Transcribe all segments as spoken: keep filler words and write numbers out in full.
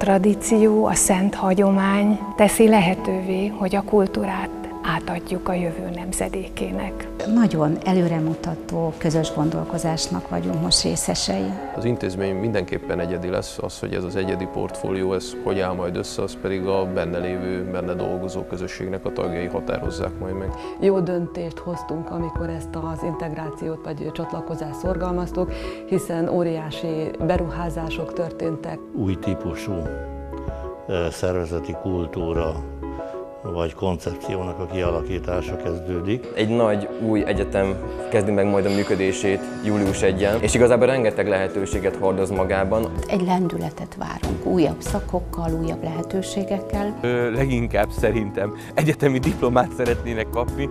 tradíció, a szent hagyomány teszi lehetővé, hogy a kultúrát átadjuk a jövő nemzedékének. Nagyon előremutató közös gondolkozásnak vagyunk most részesei. Az intézmény mindenképpen egyedi lesz, az, hogy ez az egyedi portfólió, ez hogy áll majd össze, az pedig a benne lévő, benne dolgozó közösségnek a tagjai határozzák majd meg. Jó döntést hoztunk, amikor ezt az integrációt vagy csatlakozást szorgalmaztuk, hiszen óriási beruházások történtek. Új típusú szervezeti kultúra vagy koncepciónak a kialakítása kezdődik. Egy nagy új egyetem kezdi meg majd a működését július elsején, és igazából rengeteg lehetőséget hordoz magában. Egy lendületet várunk, újabb szakokkal, újabb lehetőségekkel. Ö, leginkább szerintem egyetemi diplomát szeretnének kapni.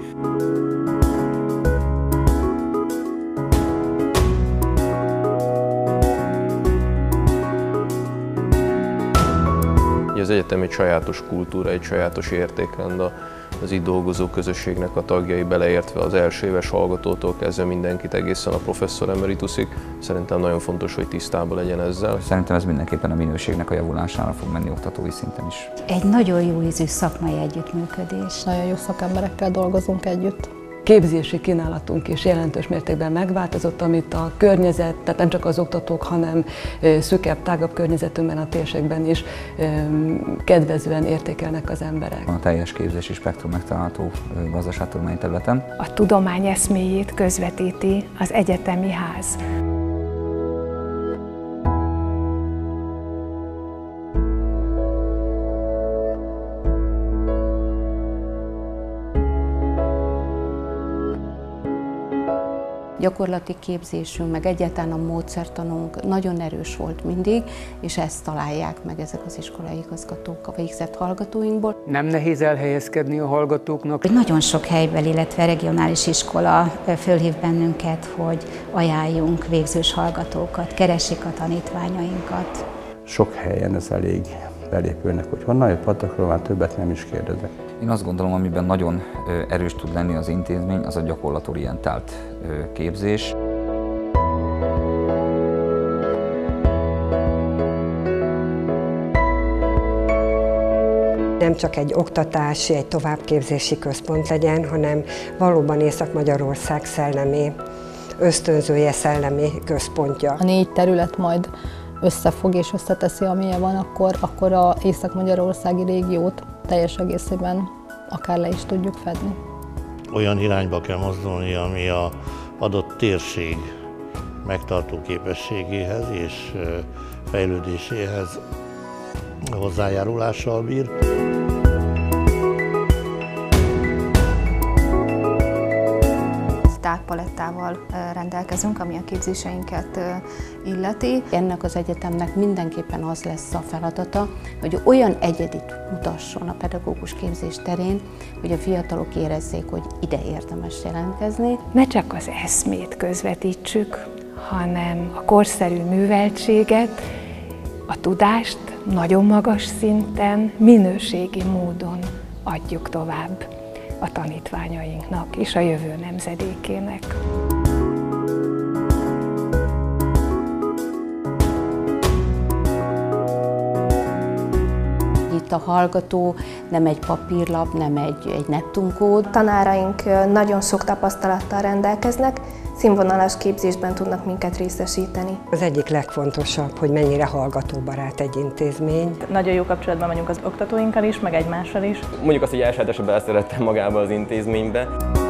Az egyetem egy sajátos kultúra, egy sajátos értékrend az itt dolgozó közösségnek a tagjai, beleértve az első éves hallgatótól kezdve mindenkit egészen a professzor emeritusig. Szerintem nagyon fontos, hogy tisztában legyen ezzel. Szerintem ez mindenképpen a minőségnek a javulására fog menni oktatói szinten is. Egy nagyon jó ízű szakmai együttműködés. Nagyon jó szakemberekkel dolgozunk együtt. Képzési kínálatunk is jelentős mértékben megváltozott, amit a környezet, tehát nem csak az oktatók, hanem szűkebb, tágabb környezetünkben, a térségben is kedvezően értékelnek az emberek. A teljes képzési spektrum megtalálható gazdaságtudományi területen. A tudomány eszméjét közvetíti az egyetemi ház. Gyakorlati képzésünk, meg egyáltalán a módszertanunk nagyon erős volt mindig, és ezt találják meg ezek az iskolai igazgatók a végzett hallgatóinkból. Nem nehéz elhelyezkedni a hallgatóknak. Nagyon sok helybeli, illetve regionális iskola fölhív bennünket, hogy ajánljunk végzős hallgatókat, keresik a tanítványainkat. Sok helyen ez elég belépőnek, hogy honnan jött patakról, már többet nem is kérdezek. Én azt gondolom, amiben nagyon erős tud lenni az intézmény, az a gyakorlatorientált képzés. Nem csak egy oktatási, egy továbbképzési központ legyen, hanem valóban Észak-Magyarország szellemi, ösztönzője, szellemi központja. A négy terület majd összefog és összeteszi, amilyen van, akkor, akkor a észak-magyarországi régiót teljes egészében akár le is tudjuk fedni. Olyan irányba kell mozdulni, ami a adott térség megtartó képességéhez és fejlődéséhez hozzájárulással bír. Tágpalettával rendelkezünk, ami a képzéseinket illeti. Ennek az egyetemnek mindenképpen az lesz a feladata, hogy olyan egyedit mutasson a pedagógus képzés terén, hogy a fiatalok érezzék, hogy ide érdemes jelentkezni. Ne csak az eszmét közvetítsük, hanem a korszerű műveltséget, a tudást nagyon magas szinten, minőségi módon adjuk tovább a tanítványainknak és a jövő nemzedékének. Itt a hallgató nem egy papírlap, nem egy, egy neptunkód. Tanáraink nagyon sok tapasztalattal rendelkeznek, színvonalas képzésben tudnak minket részesíteni. Az egyik legfontosabb, hogy mennyire hallgatóbarát egy intézmény. Nagyon jó kapcsolatban vagyunk az oktatóinkkal is, meg egymással is. Mondjuk azt, hogy elsajátosabban beleszerettem magába az intézménybe.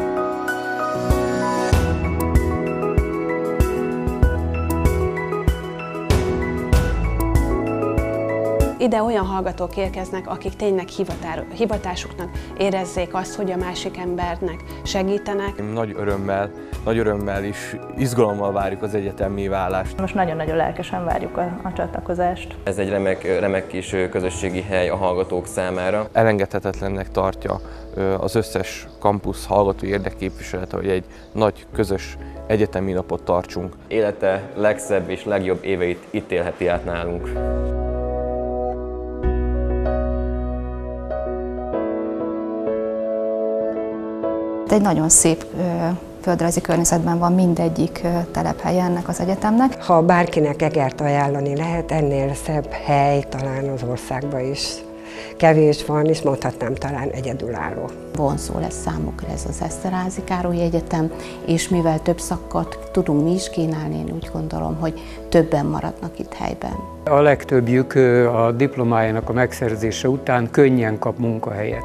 Ide olyan hallgatók érkeznek, akik tényleg hivatásuknak érezzék azt, hogy a másik embernek segítenek. Nagy örömmel, nagy örömmel is izgalommal várjuk az egyetemi válást. Most nagyon-nagyon lelkesen várjuk a, a csatlakozást. Ez egy remek, remek kis közösségi hely a hallgatók számára. Elengedhetetlennek tartja az összes kampusz hallgatói érdekképviselete, hogy egy nagy közös egyetemi napot tartsunk. Élete legszebb és legjobb éveit itt élheti át nálunk. Egy nagyon szép földrajzi környezetben van mindegyik telephelye ennek az egyetemnek. Ha bárkinek Egert ajánlani lehet, ennél szebb hely talán az országban is kevés van, és mondhatnám talán egyedülálló. Vonzó lesz számukra ez az Eszterházy Károly Egyetem, és mivel több szakot tudunk mi is kínálni, én úgy gondolom, hogy többen maradnak itt helyben. A legtöbbjük a diplomájának a megszerzése után könnyen kap munkahelyet.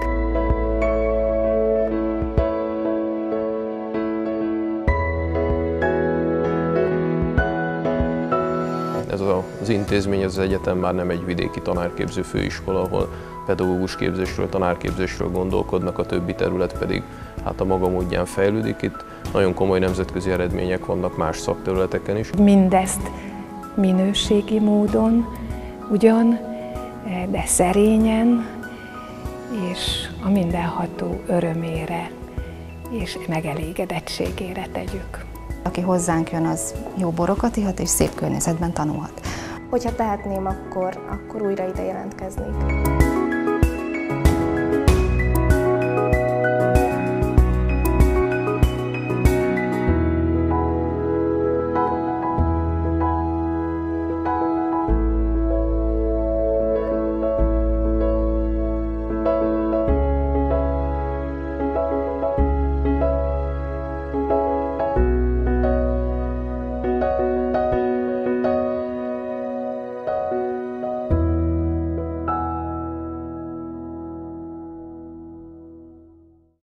Ez az intézmény, ez az egyetem már nem egy vidéki tanárképző főiskola, ahol pedagógus képzésről, tanárképzésről gondolkodnak, a többi terület pedig hát a maga módján fejlődik. Itt nagyon komoly nemzetközi eredmények vannak más szakterületeken is. Mindezt minőségi módon, ugyan, de szerényen és a mindenható örömére és megelégedettségére tegyük. Aki hozzánk jön, az jó borokat ihat és szép környezetben tanulhat. Hogyha tehetném, akkor, akkor újra ide jelentkeznék.